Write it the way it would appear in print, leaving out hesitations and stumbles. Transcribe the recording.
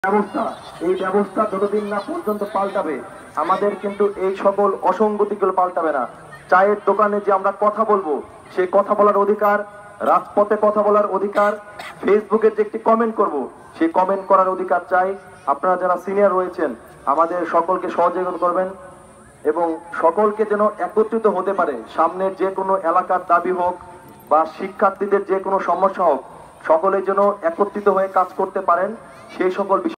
ব্যবস্থা, এই ব্যবস্থা যতদিন না পর্যন্ত পাল্টাবে আমাদের কিন্তু এই সকল অসঙ্গতিগুলো পাল্টাবে না। চায়ের দোকানে যে আমরা কথা বলবো, সেই কথা বলার অধিকার, রাজপথে কথা বলার অধিকার, ফেসবুকে যে একটি কমেন্ট করব, সেই কমেন্ট করার অধিকার চাই। আপনারা যারা সিনিয়র রয়েছেন আমাদের সকলকে সহযোগিতা করবেন এবং সকলকে যেন একত্রিত হতে পারে। সামনের যে কোনো এলাকার দাবি হোক বা শিক্ষার্থীদের যে কোনো সমস্যা হোক, সকলে যেন একত্রিত হয়ে কাজ করতে পারেন, সেই সকল বিষয়